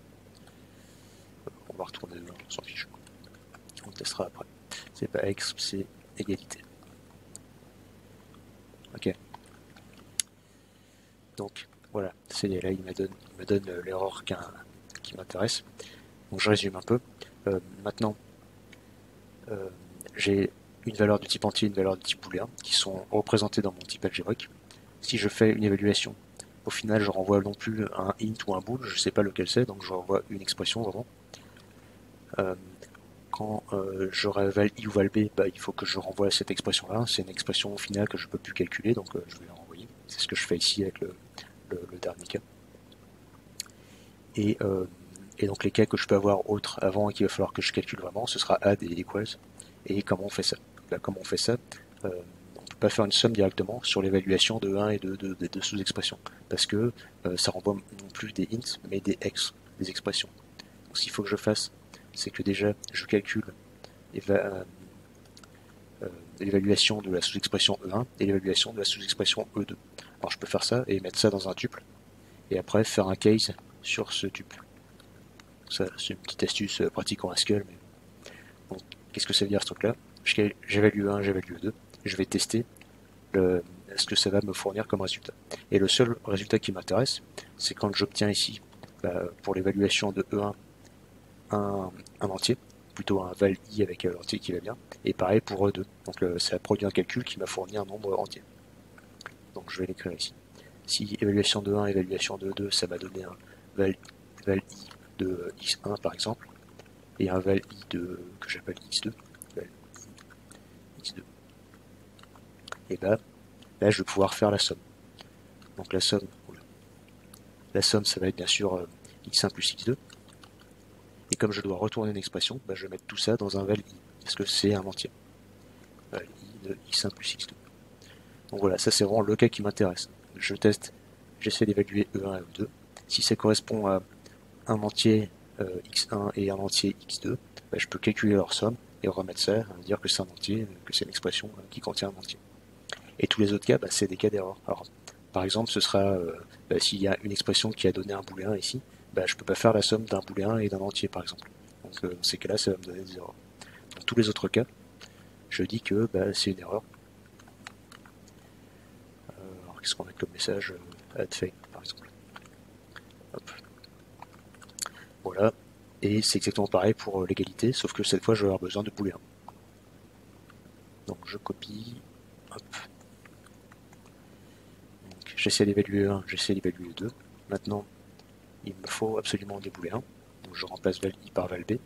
on va retourner, on s'en fiche. On testera après. C'est pas exp, c'est égalité. Ok. Donc, voilà, c'est là, il me donne, il me donne euh, l'erreur qui m'intéresse. Donc, je résume un peu. Euh, maintenant, euh, j'ai une valeur de type entier et une valeur de type booléen qui sont représentées dans mon type algébrique. Si je fais une évaluation, au final, je renvoie non plus un int ou un bool, je ne sais pas lequel c'est, donc je renvoie une expression vraiment. Euh, quand euh, j'aurai val i ou val b, bah, il faut que je renvoie cette expression-là. C'est une expression au final que je ne peux plus calculer, donc euh, je vais la renvoyer. C'est ce que je fais ici avec le, le, le dernier cas. Et, euh, et donc les cas que je peux avoir autres avant et qu'il va falloir que je calcule vraiment, ce sera add et equals. Et comment on fait ça? Bah, comment on fait ça? euh, On ne peut pas faire une somme directement sur l'évaluation de un et de deux de, de sous-expressions, parce que euh, ça renvoie non plus des ints, mais des ex, des expressions. Donc ce qu'il faut que je fasse, c'est que déjà je calcule euh, euh, l'évaluation de la sous-expression E un et l'évaluation de la sous-expression E deux. Alors je peux faire ça et mettre ça dans un tuple, et après faire un case sur ce tuple. Ça, c'est une petite astuce pratique en Haskell. Mais... Donc, qu'est-ce que ça veut dire ce truc-là? J'évalue un, j'évalue deux. Je vais tester le, ce que ça va me fournir comme résultat. Et le seul résultat qui m'intéresse, c'est quand j'obtiens ici, bah, pour l'évaluation de E un, un, un entier, plutôt un val i avec l'entier qui va bien, et pareil pour E deux. Donc euh, ça produit un calcul qui m'a fourni un nombre entier. Donc je vais l'écrire ici. Si évaluation de un, évaluation de deux, ça m'a donné un val, val i de x un par exemple, et un val i de, que j'appelle x deux, val i x deux. Et bah, là je vais pouvoir faire la somme. Donc la somme, la somme ça va être bien sûr euh, x un plus x deux. Et comme je dois retourner une expression, bah, je vais mettre tout ça dans un val i, parce que c'est un entier. Val i de x un plus x deux. Donc voilà, ça c'est vraiment le cas qui m'intéresse. Je teste, j'essaie d'évaluer E un et E deux. Si ça correspond à un entier euh, x un et un entier x deux, bah, je peux calculer leur somme et remettre ça, dire que c'est un entier, que c'est une expression qui contient un entier. Et tous les autres cas, bah, c'est des cas d'erreur. Alors, par exemple, ce sera euh, bah, s'il y a une expression qui a donné un booléen ici, bah, je ne peux pas faire la somme d'un booléen et d'un entier, par exemple. Donc, euh, dans ces cas-là, ça va me donner des erreurs. Dans tous les autres cas, je dis que bah, c'est une erreur. Euh, alors, qu'est-ce qu'on a comme message? Add fail, par exemple. Hop. Voilà. Et c'est exactement pareil pour l'égalité, sauf que cette fois, je vais avoir besoin de booléen. Donc, je copie. Hop. J'essaie d'évaluer un, j'essaie d'évaluer deux. Maintenant, il me faut absolument des booléens. Donc je remplace val i par val b.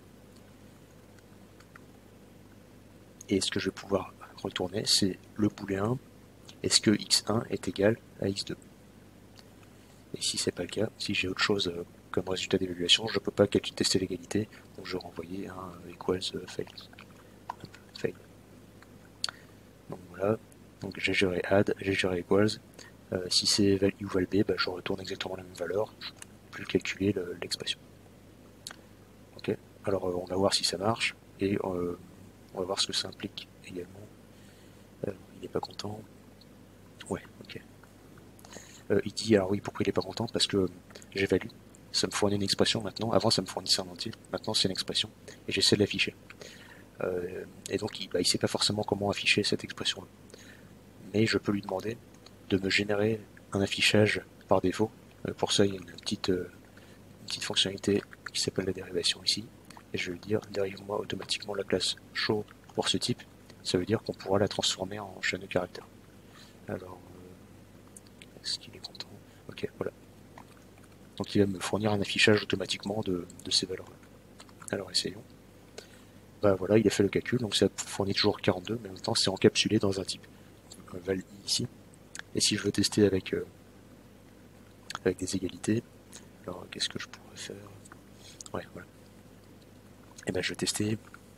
Et ce que je vais pouvoir retourner, c'est le booléen. Est-ce que x un est égal à x deux? Et si c'est pas le cas, si j'ai autre chose comme résultat d'évaluation, je ne peux pas tester l'égalité. Donc je vais renvoyer un equals fail. fail. Donc voilà. Donc j'ai géré add, j'ai géré equals. Euh, si c'est val i ou val b, bah, je retourne exactement la même valeur. Je ne peux plus calculer l'expression. Ok. Alors euh, on va voir si ça marche et euh, on va voir ce que ça implique également. Euh, il n'est pas content. Ouais, ok. Euh, il dit alors oui, pourquoi il n'est pas content? Parce que j'évalue. Ça me fournit une expression maintenant. Avant, ça me fournissait un entier. Maintenant, c'est une expression. Et j'essaie de l'afficher. Euh, et donc, il ne bah, sait pas forcément comment afficher cette expression-là. Mais je peux lui demander de me générer un affichage par défaut. Euh, pour ça, il y a une petite, euh, une petite fonctionnalité qui s'appelle la dérivation ici. Et je vais lui dire, dérive-moi automatiquement la classe show pour ce type. Ça veut dire qu'on pourra la transformer en chaîne de caractères. Alors, euh, est-ce qu'il est content? Ok, voilà. Donc il va me fournir un affichage automatiquement de, de ces valeurs-là. Alors essayons. Bah voilà, il a fait le calcul, donc ça fournit toujours quarante-deux, mais en même temps c'est encapsulé dans un type. Donc, val i ici. Et si je veux tester avec, euh, avec des égalités, alors qu'est-ce que je pourrais faire? Ouais, voilà. Et ben je vais tester.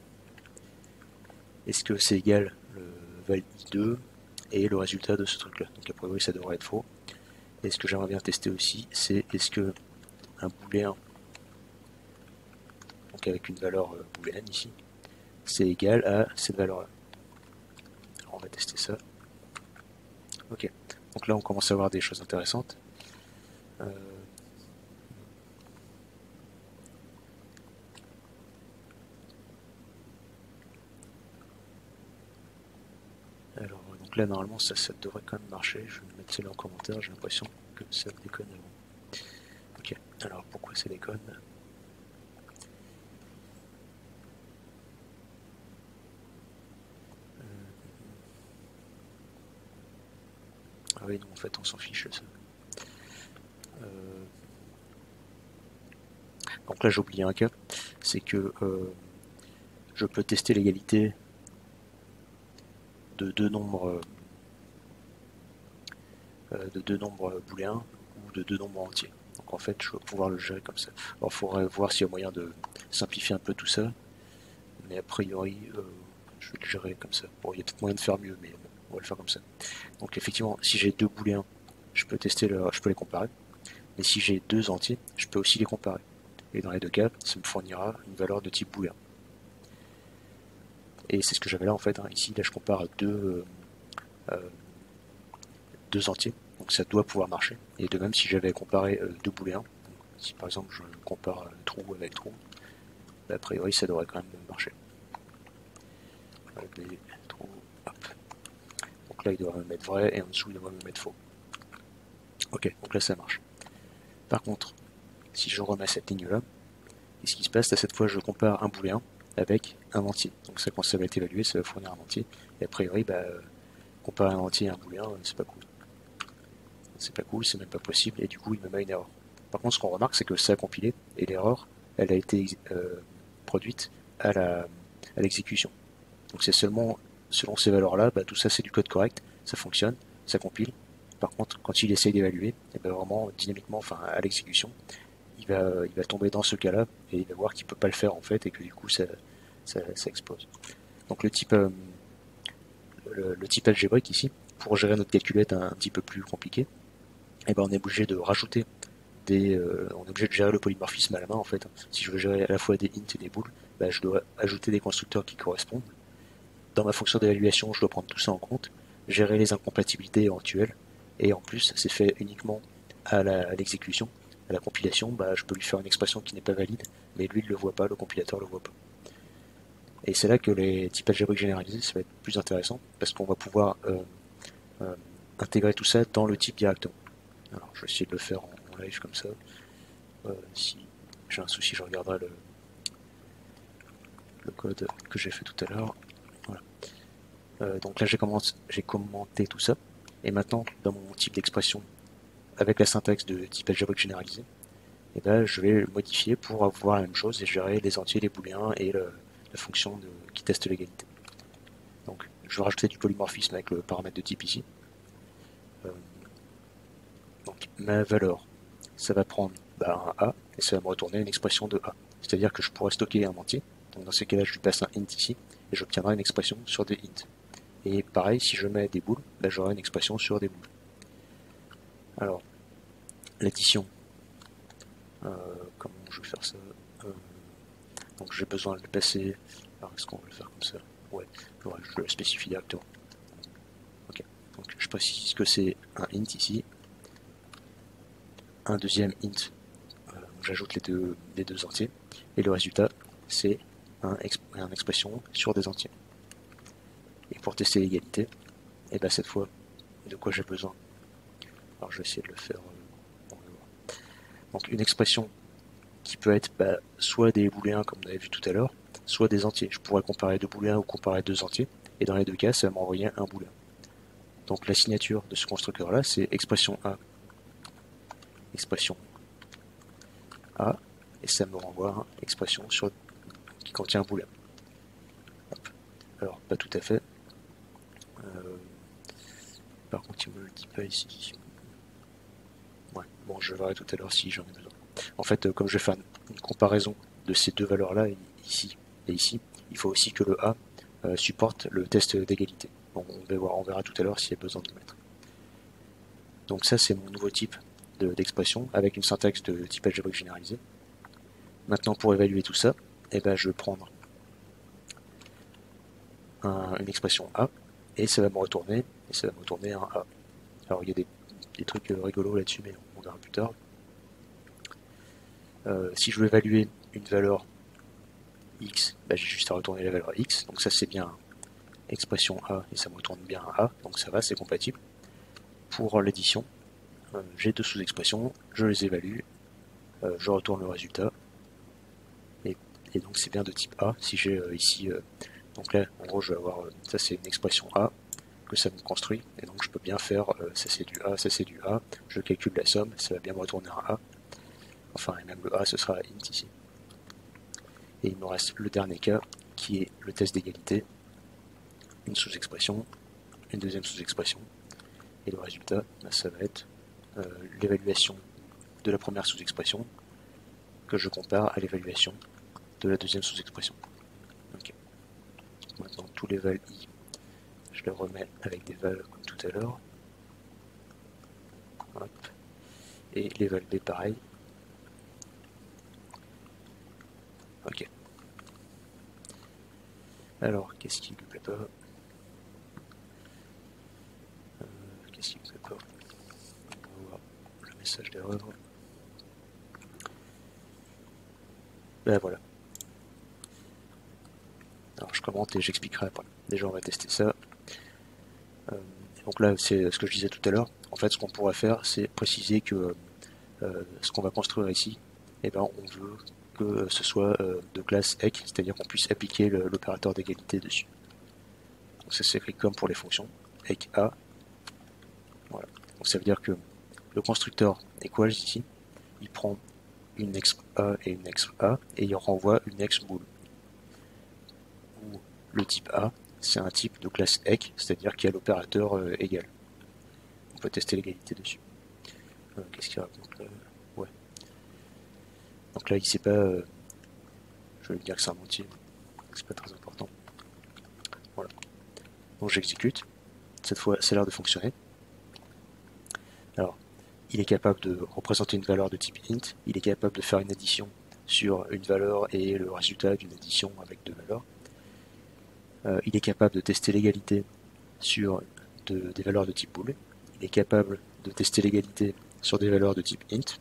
Est-ce que c'est égal le val i deux et le résultat de ce truc-là? Donc a priori ça devrait être faux. Et ce que j'aimerais bien tester aussi, c'est est-ce que un booléen, donc avec une valeur booléenne ici, c'est égal à cette valeur-là. Alors on va tester ça. Ok, donc là on commence à voir des choses intéressantes. Euh, alors, donc là normalement ça, ça devrait quand même marcher. Je vais mettre cela en commentaire, j'ai l'impression que ça déconne avant. Ok, alors pourquoi ça déconne? Ah oui, non, en fait on s'en fiche ça. Euh, donc là j'ai oublié un cas, c'est que euh, je peux tester l'égalité de deux nombres euh, de deux nombres booléens ou de deux nombres entiers. Donc en fait je vais pouvoir le gérer comme ça. Alors il faudrait voir s'il y a moyen de simplifier un peu tout ça, mais a priori euh, je vais le gérer comme ça. Bon, il y a peut-être moyen de faire mieux, mais bon, on va le faire comme ça. Donc effectivement, si j'ai deux booléens, je peux tester leur, je peux les comparer. Mais si j'ai deux entiers, je peux aussi les comparer. Et dans les deux cas, ça me fournira une valeur de type booléen. Et c'est ce que j'avais là en fait. Hein. Ici, là, je compare deux, euh, deux entiers, donc ça doit pouvoir marcher. Et de même, si j'avais comparé euh, deux booléens, si par exemple je compare euh, trou avec trou, bah, a priori ça devrait quand même marcher. Euh, trou, hop. Donc là, il doit me mettre vrai et en dessous, il doit me mettre faux. Ok, donc là ça marche. Par contre, si je remets cette ligne-là, qu'est-ce qui se passe? Là, cette fois, je compare un booléen avec un entier. Donc ça, quand ça va être évalué, ça va fournir un entier. Et a priori, bah, comparer un entier à un booléen, c'est pas cool. C'est pas cool, c'est même pas possible, et du coup, il me met une erreur. Par contre, ce qu'on remarque, c'est que ça a compilé, et l'erreur, elle a été euh, produite à la à l'exécution. Donc c'est seulement selon ces valeurs-là, bah, tout ça c'est du code correct, ça fonctionne, ça compile. Par contre, quand il essaye d'évaluer, et ben vraiment dynamiquement, enfin à l'exécution, il va, il va tomber dans ce cas-là et il va voir qu'il peut pas le faire en fait et que du coup ça, ça, ça explose. Donc le type, euh, le, le type algébrique ici, pour gérer notre calculette un, un petit peu plus compliqué, et ben on est obligé de rajouter des, euh, on est obligé de gérer le polymorphisme à la main en fait. Si je veux gérer à la fois des int et des booles, ben, je dois ajouter des constructeurs qui correspondent. Dans ma fonction d'évaluation, je dois prendre tout ça en compte, gérer les incompatibilités éventuelles, et en plus, c'est fait uniquement à l'exécution. À la compilation, bah, je peux lui faire une expression qui n'est pas valide, mais lui, il ne le voit pas, le compilateur ne le voit pas. Et c'est là que les types algébriques généralisés, ça va être plus intéressant, parce qu'on va pouvoir euh, euh, intégrer tout ça dans le type directement. Alors, je vais essayer de le faire en, en live comme ça. Euh, si j'ai un souci, je regarderai le, le code que j'ai fait tout à l'heure. Voilà. Euh, donc là, j'ai commenté tout ça. Et maintenant, dans mon type d'expression, avec la syntaxe de type algébrique généralisé, et ben, je vais le modifier pour avoir la même chose et gérer les entiers, les booléens et le, la fonction de, qui teste l'égalité. Donc, je vais rajouter du polymorphisme avec le paramètre de type ici. Euh, donc, ma valeur, ça va prendre bah, un A et ça va me retourner une expression de A. C'est-à-dire que je pourrais stocker un entier. Donc, dans ces cas-là, je lui passe un int ici et j'obtiendrai une expression sur des int. Et pareil, si je mets des boules, bah, j'aurai une expression sur des boules. Alors, l'addition, euh, comment je vais faire ça euh, donc j'ai besoin de le passer. Alors est-ce qu'on va le faire comme ça? Ouais, ouais, je le spécifie directement. Ok, donc je précise que c'est un int ici, un deuxième int, euh, j'ajoute les deux, les deux entiers, et le résultat c'est un, exp une expression sur des entiers. Et pour tester l'égalité, et ben cette fois, de quoi j'ai besoin? Alors je vais essayer de le faire. Euh, on va voir. Donc une expression qui peut être bah, soit des booléens comme on avait vu tout à l'heure, soit des entiers. Je pourrais comparer deux booléens ou comparer deux entiers, et dans les deux cas, ça va m'envoyer un booléen. Donc la signature de ce constructeur-là, c'est expression A, expression A, et ça me renvoie une expression sur, qui contient un booléen. Hop. Alors, pas tout à fait. Euh, par contre, il me le dit pas ici. Ouais, bon, je verrai tout à l'heure si j'en ai besoin. En fait, comme je vais faire une comparaison de ces deux valeurs-là, ici et ici, il faut aussi que le A euh, supporte le test d'égalité. Bon, on, va voir, on verra tout à l'heure s'il y a besoin de le mettre. Donc ça, c'est mon nouveau type d'expression de, avec une syntaxe de type algébrique généralisé. Maintenant, pour évaluer tout ça, eh ben, je vais prendre un, une expression A, et ça va me retourner, et ça va me retourner un A. Alors il y a des, des trucs rigolos là-dessus, mais on verra plus tard. Euh, si je veux évaluer une valeur x, bah, j'ai juste à retourner la valeur x, donc ça c'est bien expression a et ça me retourne bien a, donc ça va, c'est compatible. Pour l'addition, euh, j'ai deux sous-expressions, je les évalue, euh, je retourne le résultat, et, et donc c'est bien de type a. Si j'ai euh, ici, euh, donc là en gros je vais avoir, euh, ça c'est une expression a, que ça me construit, et donc je peux bien faire, euh, ça c'est du a, ça c'est du a, je calcule la somme, ça va bien me retourner un a, enfin et même le a ce sera int ici. Et il me reste le dernier cas, qui est le test d'égalité, une sous-expression, une deuxième sous-expression, et le résultat, bah, ça va être euh, l'évaluation de la première sous-expression que je compare à l'évaluation de la deuxième sous-expression. Okay. Maintenant, tous les val i, je les remets avec des val comme tout à l'heure. Et les val b, pareil. Ok. Alors, qu'est-ce qui ne lui plaît pas euh, Qu'est-ce qui ne lui plaît pas On va voir le message d'erreur. Ben voilà. Alors je commente et j'expliquerai après. Déjà on va tester ça. Euh, donc là c'est ce que je disais tout à l'heure. En fait ce qu'on pourrait faire c'est préciser que euh, ce qu'on va construire ici, eh ben, on veut que ce soit euh, de classe ec, c'est-à-dire qu'on puisse appliquer l'opérateur d'égalité dessus. Donc ça s'écrit comme pour les fonctions, ec a. Voilà. Donc ça veut dire que le constructeur equals ici, il prend une exp a et une exp a et il renvoie une exp bool. Où le type a, c'est un type de classe ec, c'est-à-dire qu'il y a l'opérateur euh, égal. On peut tester l'égalité dessus. Euh, Qu'est-ce qu'il raconte là? Ouais. Donc là, il sait pas. Euh, je vais lui dire que c'est un entier. C'est pas très important. Voilà. Donc j'exécute. Cette fois, ça a l'air de fonctionner. Alors, il est capable de représenter une valeur de type int. Il est capable de faire une addition sur une valeur et le résultat d'une addition avec deux valeurs. Euh, il est capable de tester l'égalité sur de, des valeurs de type bool. Il est capable de tester l'égalité sur des valeurs de type int.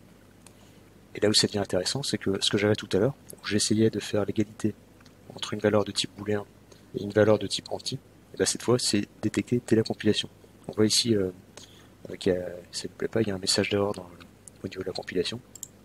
Et là où ça devient intéressant, c'est que ce que j'avais tout à l'heure, j'essayais de faire l'égalité entre une valeur de type booléen et une valeur de type anti, et bien cette fois c'est détecté dès la compilation. On voit ici euh, qu'il y a, ça ne plaît pas, il y a un message d'erreur au niveau de la compilation.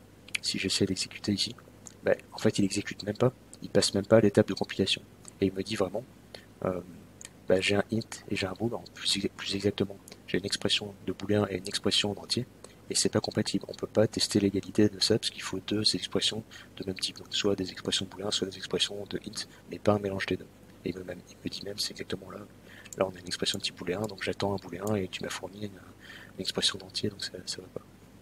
Si j'essaie d'exécuter ici, ben, en fait il exécute même pas, il passe même pas à l'étape de compilation. Et il me dit vraiment, euh, ben, j'ai un int et j'ai un bool, plus, plus exactement, j'ai une expression de booléen et une expression d'entier, et c'est pas compatible. On peut pas tester l'égalité de ça parce qu'il faut deux expressions de même type, donc soit des expressions de booléen, soit des expressions de int, mais pas un mélange des deux. Et il me, même, il me dit même, c'est exactement là. Là, on a une expression de type booléen, donc j'attends un booléen et tu m'as fourni une, une expression d'entier, donc ça, ça va pas.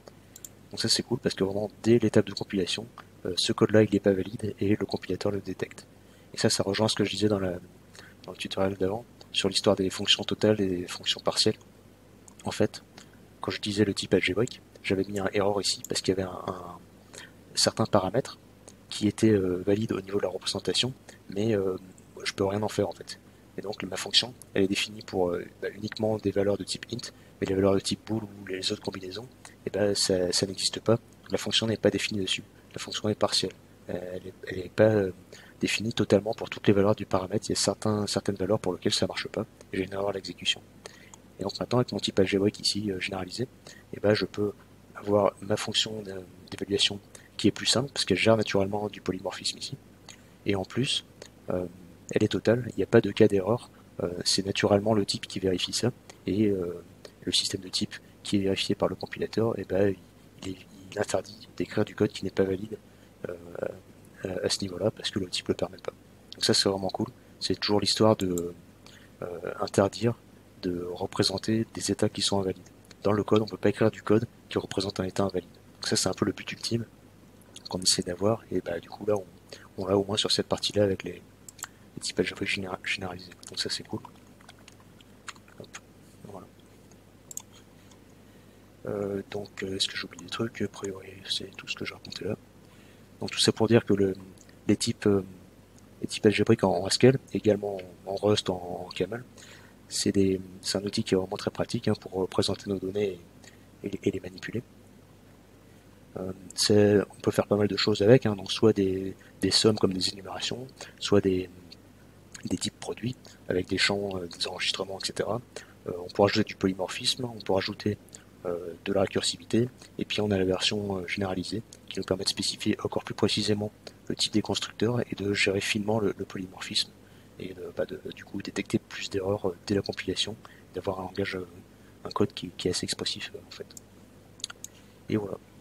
Donc ça c'est cool parce que vraiment dès l'étape de compilation, euh, ce code-là il n'est pas valide et le compilateur le détecte. Et ça, ça rejoint ce que je disais dans, la, dans le tutoriel d'avant sur l'histoire des fonctions totales et des fonctions partielles. En fait, quand je disais le type algébrique, j'avais mis un error ici parce qu'il y avait un, un certain paramètre qui était euh, valide au niveau de la représentation, mais euh, je peux rien en faire en fait. Et donc ma fonction, elle est définie pour euh, bah, uniquement des valeurs de type int, mais les valeurs de type bool ou les autres combinaisons, et ben ça, ça n'existe pas. La fonction n'est pas définie dessus. La fonction est partielle. Elle n'est pas euh, définie totalement pour toutes les valeurs du paramètre. Il y a certains, certaines valeurs pour lesquelles ça marche pas. Et j'ai une erreur à l'exécution. Et donc maintenant avec mon type algébrique ici euh, généralisé, et ben je peux avoir ma fonction d'évaluation qui est plus simple parce qu'elle gère naturellement du polymorphisme ici. Et en plus, euh, elle est totale, il n'y a pas de cas d'erreur, euh, c'est naturellement le type qui vérifie ça, et euh, le système de type qui est vérifié par le compilateur, et ben, il, est, il interdit d'écrire du code qui n'est pas valide euh, à, à ce niveau-là, parce que le type ne le permet pas. Donc ça c'est vraiment cool, c'est toujours l'histoire de euh, interdire de représenter des états qui sont invalides. Dans le code, on ne peut pas écrire du code qui représente un état invalide. Donc ça c'est un peu le but ultime qu'on essaie d'avoir, et bah du coup là on, on l'a au moins sur cette partie-là avec les, les types algébriques généralisés. Donc ça c'est cool. Hop, voilà. Euh, donc est-ce que j'oublie des trucs? A priori c'est tout ce que j'ai raconté là. Donc tout ça pour dire que le, les types euh, les types algébriques en, en Haskell, également en, en Rust, en, en Camel, c'est un outil qui est vraiment très pratique hein, pour présenter nos données et, et, et les manipuler. Euh, on peut faire pas mal de choses avec, hein, donc soit des, des sommes comme des énumérations, soit des, des types produits avec des champs, euh, des enregistrements, et cetera. Euh, on peut rajouter du polymorphisme, on peut rajouter euh, de la récursivité, et puis on a la version euh, généralisée qui nous permet de spécifier encore plus précisément le type des constructeurs et de gérer finement le, le polymorphisme et de, bah de, du coup détecter plus d'erreurs euh, dès la compilation, d'avoir un langage, euh, un code qui, qui est assez expressif euh, en fait. Et voilà.